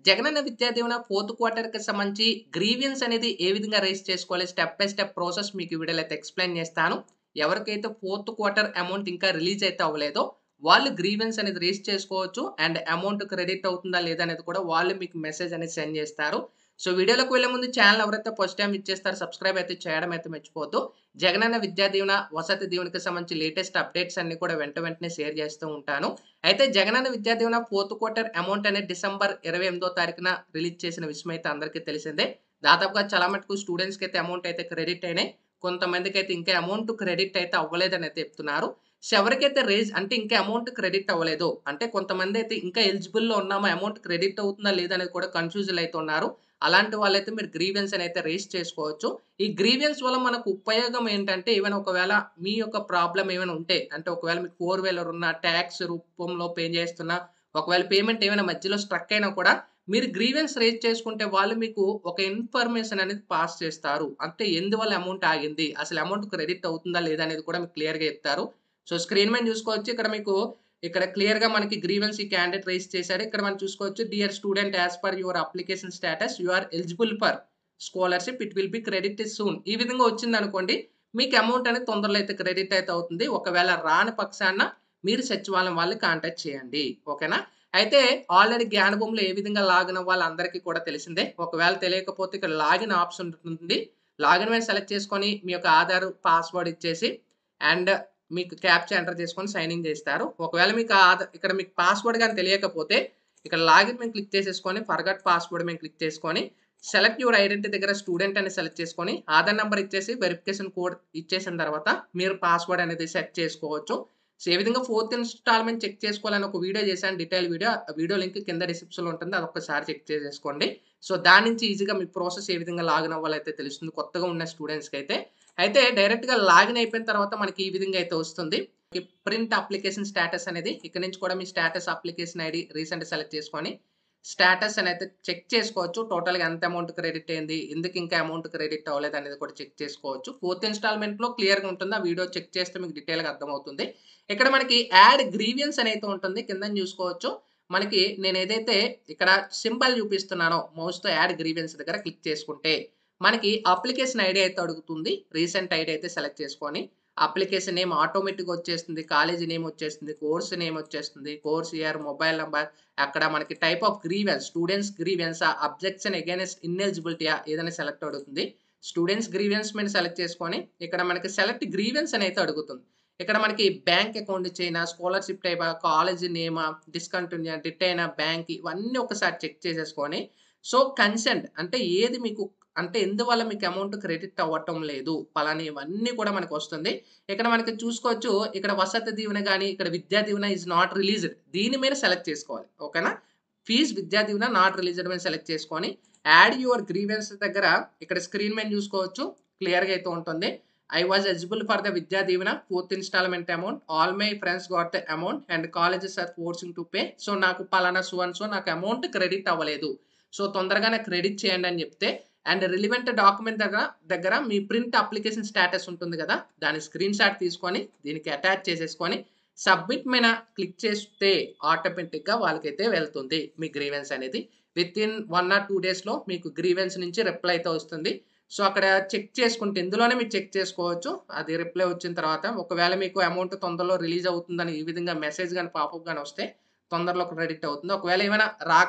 Jagananna Vidya Deevena fourth క్వార్టర్‌కి సంబంధించి grievance అనేది ఏ విధంగా రైజ్ చేసుకోవాలి స్టెప్ బై స్టెప్ ప్రాసెస్ మీకు ఈ వీడియోలో అయితే ఎక్స్‌ప్లెయిన్ చేస్తాను. ఎవరికైతే ఫోర్త్ క్వార్టర్ అమౌంట్ ఇంకా రిలీజ్ అయితే అవ్వలేదో వాళ్ళు గ్రీవెన్స్ అనేది రైజ్ చేసుకోవచ్చు. అండ్ అమౌంట్ క్రెడిట్ అవుతుందా లేదా అనేది కూడా వాళ్ళు మీకు మెసేజ్ అనేది సెండ్ చేస్తారు. సో వీడియోలోకి వెళ్ళే ముందు ఛానల్ ఎవరైతే ఫస్ట్ టైమ్ ఇచ్చేస్తారో సబ్స్క్రైబ్ అయితే చేయడం అయితే మర్చిపోవద్దు. జగనన్న విద్యా దీవెన, వసతి దీవెనకి సంబంధించి లేటెస్ట్ అప్డేట్స్ అన్ని కూడా వెంటనే షేర్ చేస్తూ ఉంటాను. అయితే Jagananna Vidya Deevena fourth quarter amount అనేది డిసెంబర్ 28వ తారీఖున రిలీజ్ చేసిన విషయం అయితే అందరికీ తెలిసిందే. దాదాపుగా చాలా మటుకు స్టూడెంట్స్‌కి అయితే అమౌంట్ అయితే క్రెడిట్ అయినాయి. కొంతమందికైతే ఇంకా అమౌంట్ క్రెడిట్ అయితే అవ్వలేదని అయితే చెప్తున్నారు. సో ఎవరికైతే రైజ్ అంటే ఇంకా అమౌంట్ క్రెడిట్ అవ్వలేదో, అంటే కొంతమంది అయితే ఇంకా ఎలిజిబుల్‌లో ఉన్నామా, అమౌంట్ క్రెడిట్ అవుతుందా లేదా అనేది కూడా కన్‌ఫ్యూజ్‌లో అయితే ఉన్నారు. అలాంటి వాళ్ళైతే మీరు గ్రీవెన్స్ అని అయితే రైజ్ చేసుకోవచ్చు. ఈ గ్రీవెన్స్ వల్ల మనకు ఉపయోగం ఏంటంటే, ఏమైనా ఒకవేళ మీ యొక్క ప్రాబ్లమ్ ఏమైనా ఉంటే, అంటే ఒకవేళ మీకు 4 వీలర్ ఉన్న, టాక్స్ రూపంలో పే చేస్తున్నా, ఒకవేళ పేమెంట్ ఏమైనా మధ్యలో స్ట్రక్ అయినా కూడా మీరు గ్రీవెన్స్ రైజ్ చేసుకుంటే వాళ్ళు మీకు ఒక ఇన్ఫర్మేషన్ అనేది పాస్ చేస్తారు. అంటే ఎందువల్ల అమౌంట్ ఆగింది, అసలు అమౌంట్ క్రెడిట్ అవుతుందా లేదా అనేది కూడా మీకు క్లియర్‌గా చెప్తారు. సో స్క్రీన్ మీద చూసుకోవచ్చు. ఇక్కడ మీకు ఇక్కడ క్లియర్‌గా మనకి గ్రీవెన్స్ ఈ క్యాండిడేట్ రైజ్ చేశారు. ఇక్కడ మనం చూసుకోవచ్చు. Dear student, as per your application status you are eligible for scholarship. It will be credited soon. ఈ విధంగా వచ్చిందనుకోండి, మీకు అమౌంట్ అనేది తొందరలో అయితే క్రెడిట్ అయితే అవుతుంది. ఒకవేళ రాని పక్షాన మీరు సచివాలయం వాళ్ళని కాంటాక్ట్ చేయండి. ఓకేనా? అయితే ఆల్రెడీ జ్ఞానభూమిలో ఏ విధంగా లాగిన్ అవ్వాలో అందరికీ కూడా తెలిసిందే. ఒకవేళ తెలియకపోతే ఇక్కడ లాగిన్ ఆప్షన్ ఉంటుంది. లాగిన్ మీద సెలెక్ట్ చేసుకొని మీ యొక్క ఆధార్ పాస్వర్డ్ ఇచ్చేసి అండ్ మీకు క్యాప్చా ఎంటర్ చేసుకొని సైన్ ఇన్ చేస్తారు. ఒకవేళ మీకు ఇక్కడ మీకు పాస్వర్డ్ గాని తెలియకపోతే ఇక్కడ లాగిన్ మీద క్లిక్ చేసేసుకొని ఫర్గాట్ పాస్వర్డ్ మీద క్లిక్ చేసుకొని సెలెక్ట్ యువర్ ఐడెంటిటీ దగ్గర స్టూడెంట్ అని సెలెక్ట్ చేసుకొని ఆధార్ నంబర్ ఇచ్చేసి వెరిఫికేషన్ కోడ్ ఇచ్చేసిన తర్వాత మీరు పాస్వర్డ్ అనేది సెట్ చేసుకోవచ్చు. సో ఏ విధంగా ఫోర్త్ ఇన్‌స్టాల్‌మెంట్ చెక్ చేసుకోవాలని ఒక వీడియో చేశాను, డీటెయిల్ వీడియో. ఆ వీడియో లింక్ కింద డిస్క్రిప్షన్‌లో ఉంటుంది. అదొక్కసారి చెక్ చేసేసుకోండి. సో దాని నుంచి ఈజీగా మీ ప్రాసెస్ ఏ విధంగా లాగిన్ అవ్వాలైతే తెలుస్తుంది కొత్తగా ఉన్న స్టూడెంట్స్‌కైతే. అయితే డైరెక్ట్‌గా లాగిన్ అయిపోయిన తర్వాత మనకి ఈ విధంగా అయితే వస్తుంది. ప్రింట్ అప్లికేషన్ స్టేటస్ అనేది ఇక్కడ నుంచి కూడా మీ status application ID recent select చేసుకొని స్టేటస్ అని అయితే చెక్ చేసుకోవచ్చు. టోటల్‌గా ఎంత అమౌంట్ క్రెడిట్ అయింది, ఎందుకు ఇంకా అమౌంట్ క్రెడిట్ అవ్వలేదు అనేది కూడా చెక్ చేసుకోవచ్చు. ఫోర్త్ ఇన్‌స్టాల్‌మెంట్‌లో క్లియర్‌గా ఉంటుంది. ఆ వీడియో చెక్ చేస్తే మీకు డీటెయిల్‌గా అర్థమవుతుంది. ఇక్కడ మనకి యాడ్ గ్రీవియన్స్ అని అయితే ఉంటుంది. కిందన చూసుకోవచ్చు. మనకి నేను ఏదైతే ఇక్కడ సింబల్ చూపిస్తున్నానో మౌస్‌తో యాడ్ గ్రీవియన్స్ దగ్గర క్లిక్ చేసుకుంటే మనకి అప్లికేషన్ ఐడీ అయితే అడుగుతుంది. రీసెంట్ ఐడీ అయితే సెలెక్ట్ చేసుకొని అప్లికేషన్ నేమ్ ఆటోమేటిక్‌గా వచ్చేస్తుంది. కాలేజీ నేమ్ వచ్చేస్తుంది. కోర్స్ నేమ్ వచ్చేస్తుంది. కోర్స్ ఇయర్, మొబైల్ నంబర్, అక్కడ మనకి టైప్ ఆఫ్ గ్రీవెన్స్, స్టూడెంట్స్ గ్రీవెన్సా, అబ్జెక్షన్ అగైన్స్ట్ ఇన్ఎలిజిబిలిటీయా ఏదైనా సెలెక్ట్ అడుగుతుంది. స్టూడెంట్స్ గ్రీవెన్స్ మీద సెలెక్ట్ చేసుకొని ఇక్కడ మనకి సెలెక్ట్ గ్రీవెన్స్ అని అయితే అడుగుతుంది. ఇక్కడ మనకి బ్యాంక్ అకౌంట్ చైనా, స్కాలర్‌షిప్ టైపా, కాలేజీ నేమా, డిస్కంటిన్యూ, డిటైనా, బ్యాంక్ ఇవన్నీ ఒకసారి చెక్ చేసేసుకొని సో కన్సెంట్ అంటే ఏది మీకు అంటే ఎందువల్ల మీకు అమౌంట్ క్రెడిట్ అవ్వటం లేదు పలానా ఇవన్నీ కూడా మనకు వస్తుంది. ఇక్కడ మనకి చూసుకోవచ్చు. ఇక్కడ వసతి దీవెన గాని, ఇక్కడ Vidya Deevena is not released దీని మీద సెలెక్ట్ చేసుకోవాలి. ఓకేనా? Fee Vidya Deevena not released మీద సెలెక్ట్ చేసుకొని యాడ్ యువర్ గ్రీవెన్స్ దగ్గర ఇక్కడ స్క్రీన్ మీద చూసుకోవచ్చు. క్లియర్‌గా అయితే ఉంటుంది. I was eligible for the Vidya Deevena fourth installment amount. All my friends got the amount and colleges are forcing to pay. So నాకు పలానా సో అండ్ సో నాకు అమౌంట్ క్రెడిట్ అవ్వలేదు. సో తొందరగానే క్రెడిట్ చేయండి అని చెప్తే అండ్ రిలివెంట్ డాక్యుమెంట్ దగ్గర me print application status ఉంటుంది కదా, దాని స్క్రీన్ షాట్ తీసుకొని దీనికి అటాచ్ చేసేసుకొని సబ్మిట్ మీద క్లిక్ చేస్తే ఆటోమేటిక్‌గా వాళ్ళకైతే వెళ్తుంది మీ గ్రీవెన్స్ అనేది. వితిన్ 1 ఆర్ 2 డేస్‌లో మీకు గ్రీవెన్స్ నుంచి రిప్లై అయితే వస్తుంది. సో అక్కడ చెక్ చేసుకుంటే ఇందులోనే మీరు చెక్ చేసుకోవచ్చు. అది రిప్లై వచ్చిన తర్వాత ఒకవేళ మీకు అమౌంట్ తొందరలో రిలీజ్ అవుతుందని ఈ విధంగా మెసేజ్ గాని, పాపప్ గాని వస్తే తొందరలో క్రెడిట్ అవుతుంది. ఒకవేళ ఏమైనా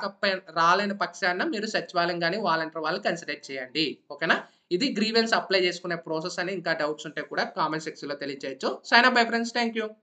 రాలేని పక్షాన మీరు సచివాలయం గాని, వాలంటీర్ వాళ్ళని కన్సిడర్ చేయండి. ఓకేనా? ఇది గ్రీవెన్స్ అప్లై చేసుకునే ప్రాసెస్ అని. ఇంకా డౌట్స్ ఉంటే కూడా కామెంట్ సెక్షన్‌లో తెలియజేయొచ్చు. Sign up bye friends. Thank you.